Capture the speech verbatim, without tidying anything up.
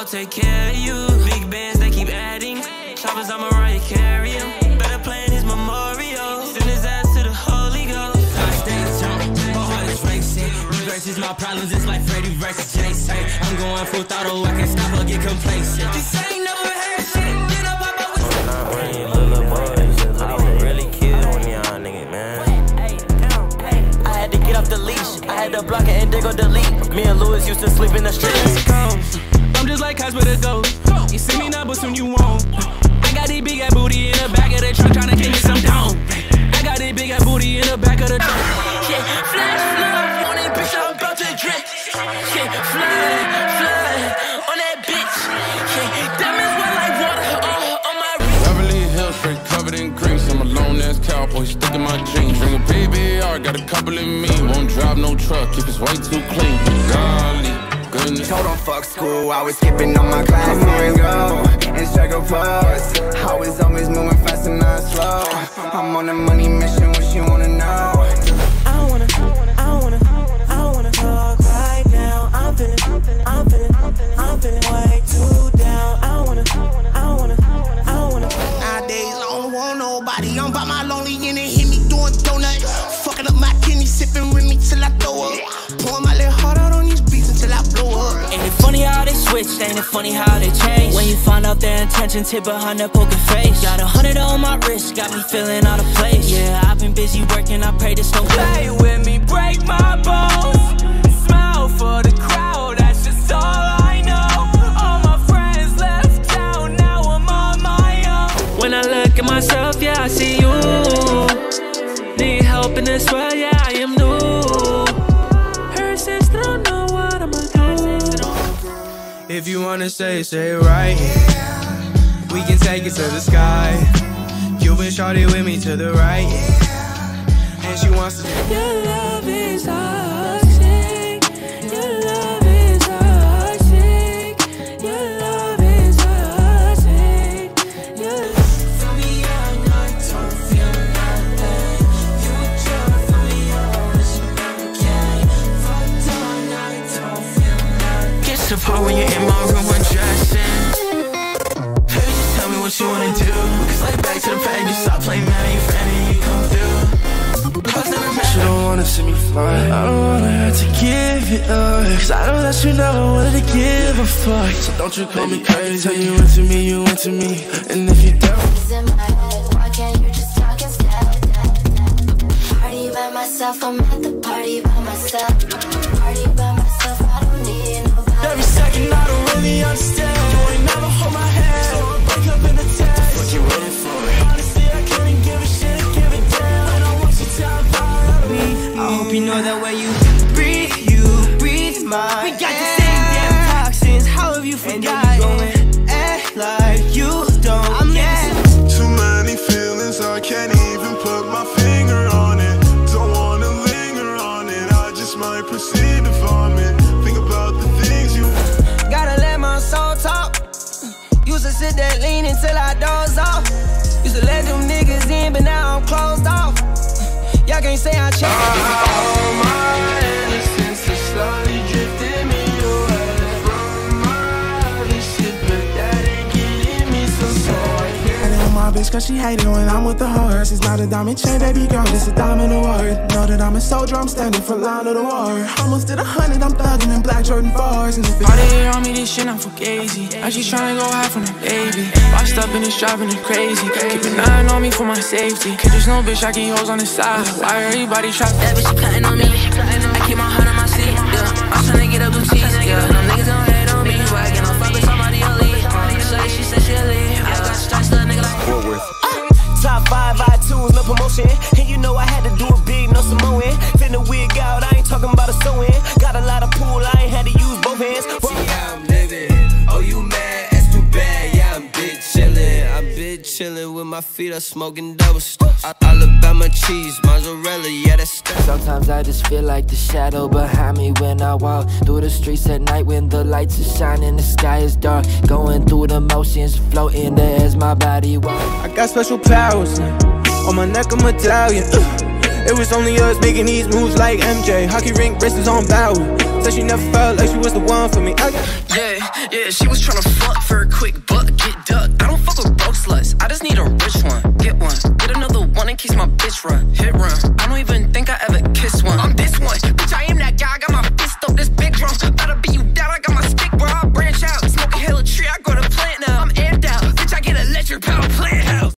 take care of you. Big bands, they keep adding. Choppers, I'm Mariah Carey. Better plan his memorial. Send his ass to the Holy Ghost. I stay tuned, my heart is racing. Versus my problems, it's like Freddy versus Jason. I'm going full throttle, I can't stop or get complacent. This ain't never heard shit. Get up, up, up. I'm not running, little boys. I would really kill one y'all niggas, man. I had to get off the leash. I had to block it and they go delete. Me and Louis used to sleep in the streets. I'm just like Cosby the Ghost. You see me now, but soon you won't. I got this big ass booty in the back of the truck, tryna give me some down. I got this big ass booty in the back of the truck. Yeah, flash flood on that bitch, I'm about to drip. Yeah, flood, flood on that bitch. Yeah, diamonds wet like water uh, on my wrist. Beverly Hills, straight covered in grease. I'm a lone ass cowboy, stuck in my jeans. Bring a baby R, got a couple in me. Won't drive no truck if it's way too clean. Golly. Told on fuck school, I was skipping on my class. Come on and go, and struggle pose. I was always moving fast and not slow. I'm on a money mission, what you wanna know? I don't wanna, I don't wanna, I don't wanna talk right now. I'm feeling, I'm feeling, I'm feeling way too down. I don't wanna, I don't wanna, I don't wanna. Nowadays I don't want nobody. I'm by my lonely and it hit me doing donut. Fucking up my kidney, sipping with me till I throw up. Pouring my little heart out on these beats until I blow up. Ain't it funny how they switched? Ain't it funny how they change? When you find out their intentions hid behind their poker face. Got a hundred on my wrist, got me feeling out of place. Yeah, I've been busy working, I pray this don't play with me, break my bones. Smile for the crowd, that's just all I know. All my friends left town, now I'm on my own. When I look at myself, yeah, I see you. Need help in this world, yeah, I am new. Her sister don't know what I'ma do. If you wanna say, say it right. We can take it to the sky. You've been shorty with me to the right. And she wants to. Your love is toxic. Your love is toxic. Your love is toxic. Your love for me, I'm not don't feel nothing. You try for me, I wish you can't. Fucked on, I don't feel nothing. Gets the part when you're in my room undressing. Baby, just tell me what you wanna do. Cause like back to the past, you stop playing man, you fan and you come through. You don't wanna see me fly. I don't wanna have to give it up, cause I know that you never wanted to give a fuck. So don't you call me crazy. Tell you into me, you into me. And if you don't, it's in my head, why can't you just talk instead? Party by myself, I'm at the party by myself. Party by myself, I don't need nobody. every second I don't really understand. You ain't never hold my hand, so I break up in the text. What you waiting for? Honestly, I couldn't give a shit, give it down. And I want you to have power of me. I hope you know that when you breathe, you breathe mine. We got the same damn toxins, how have you forgotten? Going act like you don't. I'm yeah. Too many feelings, I can't even put my finger on it. Don't wanna linger on it, I just might proceed to vomit. Think about the things you Gotta let my soul talk. Used to sit there lean until I doze off. Used to let them niggas in, but now I'm closed off. Y'all can't say I changed. All my innocence is slowly drifting me away from my other shit, but that ain't getting me so sorry. I know my bitch cause she hate it when I'm with the horse. It's not a diamond chain, baby girl, it's a diamond award. Know that I'm a soldier, I'm standing for line of the war. Almost did a hundred, I'm thugging in black Jordan fours. And if it's all they hear on me, this shit, I'm fugazi. Now she tryna go high from the baby. Washed up and it's driving her crazy. Keep an eye on me for my safety. Cause there's no bitch I keep hoes on the side. Why everybody try? That bitch, she plotting on me. I keep my heart on my sleeve, yeah. I'm tryna get up blue cheese, yeah. Them niggas don't hate on me. Wagging on fuck with somebody elite. So she said she'll leave. I got strikes, little nigga like Woodworth. Top five iTunes, no promotion. And you know I had to do it big, no Samoan. Finna wig out, I ain't talking about a sew-in. Got a lot of pool, I ain't had to use both hands. See how I'm living. Oh, you mad? That's too bad. Yeah, I'm big chillin'. I'm big chillin' with my feet up, smoking double stuff. Alabama cheese, mozzarella, yeah, that's stuff. Sometimes I just feel like the shadow behind me when I walk through the streets at night when the lights are shining, the sky is dark. Going through the motions, floating there as my body walks. I got special powers, on my neck a medallion. It was only us making these moves like M J. Hockey rink bracelets on Bowie. Said she never felt like she was the one for me. I got Yeah, yeah, she was tryna fuck for a quick buck, get duck. I don't fuck with broke sluts, I just need a rich one. Get one, get another one in case my bitch run. Hit run, I don't even think I ever kissed one. I'm this one, bitch, I am that guy, I got my fist up this big drum. Better be you down, I got my skin